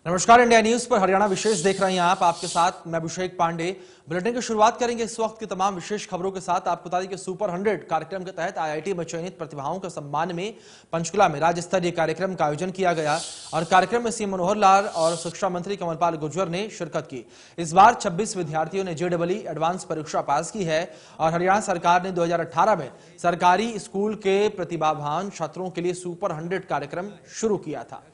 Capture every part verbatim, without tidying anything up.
नमस्कार, India news पर हरियाणा विशेष देख रहे हैं आप। आपके साथ मैं अभिषेक पांडे। बुलेटिन की शुरुआत करेंगे इस वक्त की तमाम विशेष खबरों के साथ। आपको बता दें कि सुपर हंड्रेड कार्यक्रम के तहत आईआईटी में चयनित प्रतिभाओं के सम्मान में पंचकुला में राज्य स्तरीय कार्यक्रम का आयोजन किया गया और कार्यक्रम में सीएम मनोहर लाल और शिक्षा मंत्री कमलपाल गुर्जर ने शिरकत की। इस बार छब्बीस विद्यार्थियों ने जेडबलई एडवांस परीक्षा पास की है और हरियाणा सरकार ने दो हजार अठारह में सरकारी स्कूल के प्रतिभावान छात्रों के लिए सुपर हंड्रेड कार्यक्रम शुरू किया था।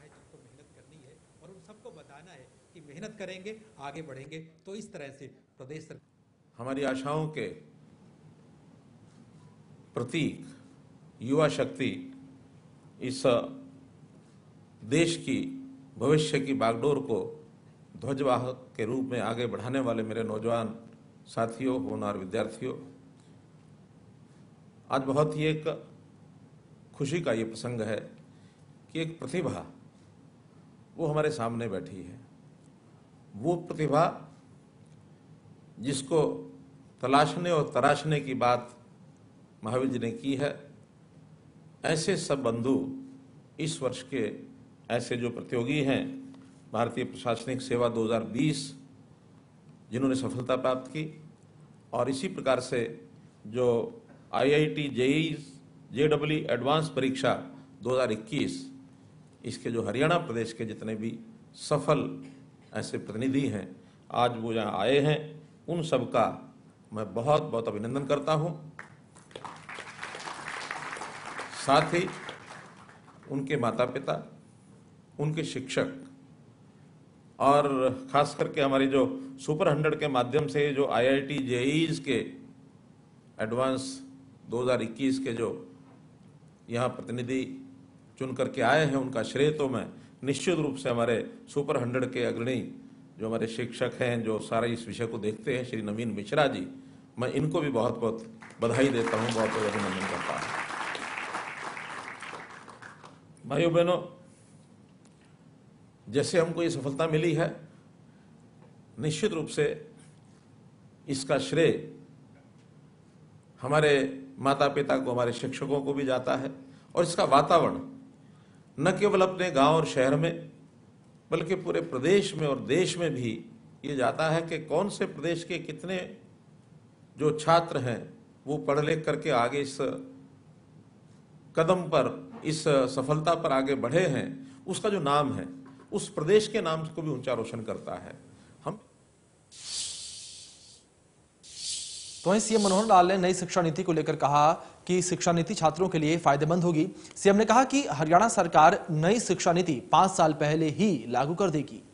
मेहनत करेंगे, आगे बढ़ेंगे। तो इस तरह से प्रदेश हमारी आशाओं के प्रतीक युवा शक्ति, इस देश की भविष्य की बागडोर को ध्वजवाहक के रूप में आगे बढ़ाने वाले मेरे नौजवान साथियों, होनहार विद्यार्थियों, आज बहुत ही एक खुशी का ये प्रसंग है कि एक प्रतिभा वो हमारे सामने बैठी है। वो प्रतिभा जिसको तलाशने और तराशने की बात महावीर जी ने की है, ऐसे सब बंधु इस वर्ष के ऐसे जो प्रतियोगी हैं भारतीय प्रशासनिक सेवा दो हज़ार बीस, जिन्होंने सफलता प्राप्त की, और इसी प्रकार से जो आईआईटी जेईई जेडबलई एडवांस परीक्षा दो हज़ार इक्कीस, इसके जो हरियाणा प्रदेश के जितने भी सफल ऐसे प्रतिनिधि हैं, आज वो यहाँ आए हैं, उन सब का मैं बहुत बहुत अभिनंदन करता हूँ। साथ ही उनके माता पिता, उनके शिक्षक और खास करके हमारी जो सुपर हंड्रेड के माध्यम से जो आईआईटी जेईई के एडवांस दो हज़ार इक्कीस के जो यहाँ प्रतिनिधि चुन करके आए हैं, उनका श्रेय तो मैं निश्चित रूप से हमारे सुपर हंड्रेड के अग्रणी जो हमारे शिक्षक हैं, जो सारे इस विषय को देखते हैं, श्री नवीन मिश्रा जी, मैं इनको भी बहुत बहुत बधाई देता हूं, बहुत बहुत अभिनंदन करता हूं। भाइयों बहनों, जैसे हमको ये सफलता मिली है, निश्चित रूप से इसका श्रेय हमारे माता पिता को, हमारे शिक्षकों को भी जाता है। और इसका वातावरण न केवल अपने गांव और शहर में, बल्कि पूरे प्रदेश में और देश में भी ये जाता है कि कौन से प्रदेश के कितने जो छात्र हैं वो पढ़ लिख करके आगे इस कदम पर, इस सफलता पर आगे बढ़े हैं, उसका जो नाम है उस प्रदेश के नाम को भी ऊंचा रोशन करता है। हम तो वहीं सीएम मनोहर लाल ने नई शिक्षा नीति को लेकर कहा कि शिक्षा नीति छात्रों के लिए फायदेमंद होगी। सीएम ने कहा कि हरियाणा सरकार नई शिक्षा नीति पांच साल पहले ही लागू कर देगी।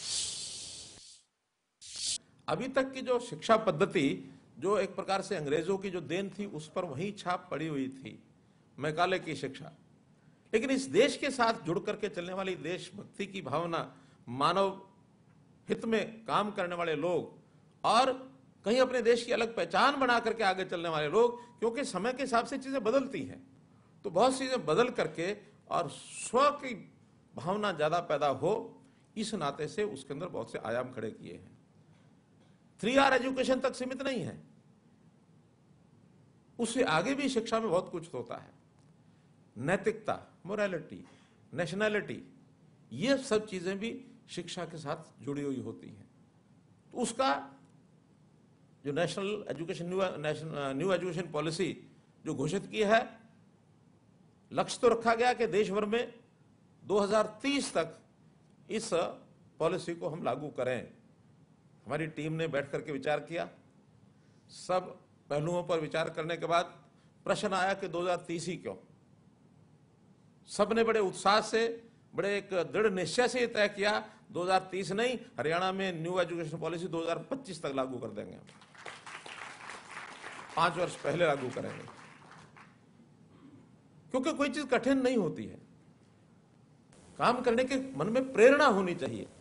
अभी तक की जो शिक्षा पद्धति, जो एक प्रकार से अंग्रेजों की जो देन थी, उस पर वही छाप पड़ी हुई थी, मैकाले की शिक्षा। लेकिन इस देश के साथ जुड़ करके चलने वाली देशभक्ति की भावना, मानव हित में काम करने वाले लोग और कहीं अपने देश की अलग पहचान बना करके आगे चलने वाले लोग, क्योंकि समय के हिसाब से चीजें बदलती हैं, तो बहुत सी चीजें बदल करके और स्व की भावना ज्यादा पैदा हो, इस नाते से उसके अंदर बहुत से आयाम खड़े किए हैं। थ्री आर एजुकेशन तक सीमित नहीं है, उससे आगे भी शिक्षा में बहुत कुछ होता है। नैतिकता, मोरालिटी, नेशनैलिटी, ये सब चीजें भी शिक्षा के साथ जुड़ी हुई होती हैं। तो उसका जो national education new national new education policy जो घोषित की है, लक्ष्य तो रखा गया कि देश भर में दो हज़ार तीस तक इस पॉलिसी को हम लागू करें। हमारी टीम ने बैठ करके विचार किया, सब पहलुओं पर विचार करने के बाद प्रश्न आया कि दो हज़ार तीस ही क्यों। सबने बड़े उत्साह से, बड़े एक दृढ़ निश्चय से तय किया, दो हज़ार तीस नहीं, हरियाणा में न्यू एजुकेशन पॉलिसी दो हज़ार पच्चीस तक लागू कर देंगे, पांच वर्ष पहले लागू करेंगे। क्योंकि कोई चीज कठिन नहीं होती है, काम करने के मन में प्रेरणा होनी चाहिए।